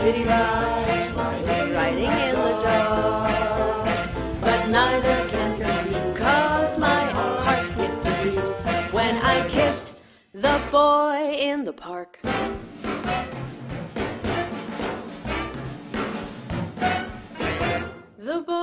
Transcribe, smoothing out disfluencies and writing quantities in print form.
city lights, riding in the dark. But neither can compete, 'cause my heart skipped a beat when I kissed the boy in the park. The boy